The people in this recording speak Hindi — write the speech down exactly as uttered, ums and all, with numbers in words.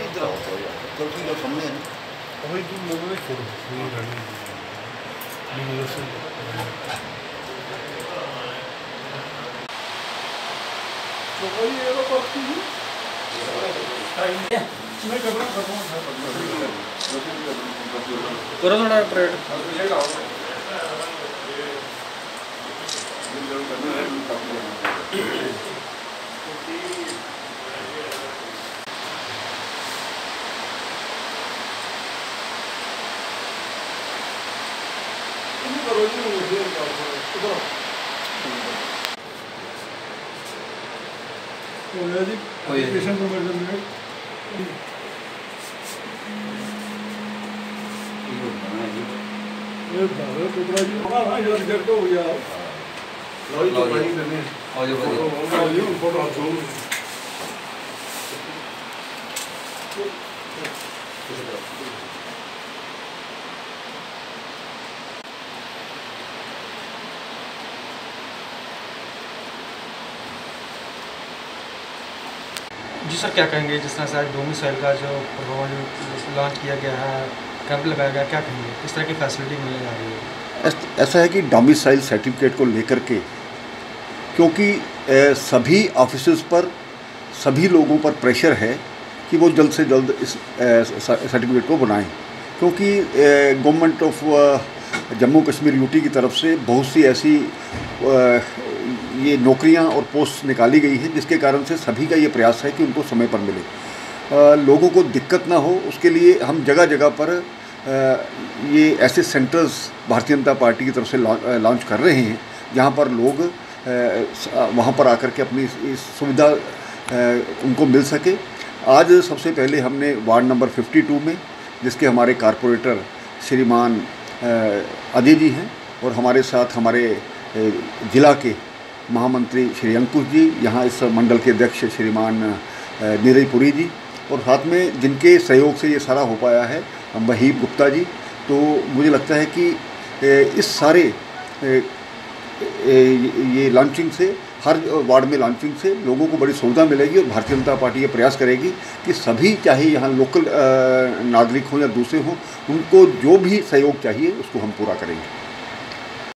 इधर आओ तो ठीक है सामने है वही तुम लोगों ने छोड़ो ये गाड़ी यूनिवर्सल तो वही एयरपोर्ट की टाइम मैं कर रहा हूं करो थोड़ा ट्रेड एप्लीकेशन नंबर ये दादा टुकड़ा जी हां हां यार घर को हो गया लो तो पानी देने आ जाओ आ जाओ फोटो छोड़ जी सर, क्या कहेंगे जिस तरह से आज डोमिसाइल का जो प्रोग्राम लॉन्च किया गया है, कैंप लगाया गया, क्या कहेंगे किस तरह की फैसिलिटी मिलने जा रही है? ऐसा है कि डोमिसाइल सर्टिफिकेट को लेकर के, क्योंकि ए, सभी ऑफिसर्स पर सभी लोगों पर प्रेशर है कि वो जल्द से जल्द इस सर्टिफिकेट को बनाएं, क्योंकि government of Jammu Kashmir UT की तरफ से बहुत सी ऐसी आ, ये नौकरियां और पोस्ट निकाली गई है, जिसके कारण से सभी का ये प्रयास है कि उनको समय पर मिले, आ, लोगों को दिक्कत ना हो। उसके लिए हम जगह जगह पर आ, ये ऐसे सेंटर्स भारतीय जनता पार्टी की तरफ से लॉन्च कर रहे हैं, जहां पर लोग वहां पर आकर के अपनी इस सुविधा उनको मिल सके। आज सबसे पहले हमने वार्ड नंबर बावन में, जिसके हमारे कारपोरेटर श्रीमान अजय जी हैं, और हमारे साथ हमारे ज़िला के महामंत्री श्री अंकुश जी, यहाँ इस मंडल के अध्यक्ष श्रीमान नीरज पुरी जी, और साथ में जिनके सहयोग से ये सारा हो पाया है वहीब गुप्ता जी। तो मुझे लगता है कि इस सारे ये लॉन्चिंग से, हर वार्ड में लॉन्चिंग से लोगों को बड़ी सुविधा मिलेगी, और भारतीय जनता पार्टी ये प्रयास करेगी कि सभी, चाहे यहाँ लोकल नागरिक हों या दूसरे हों, उनको जो भी सहयोग चाहिए उसको हम पूरा करेंगे।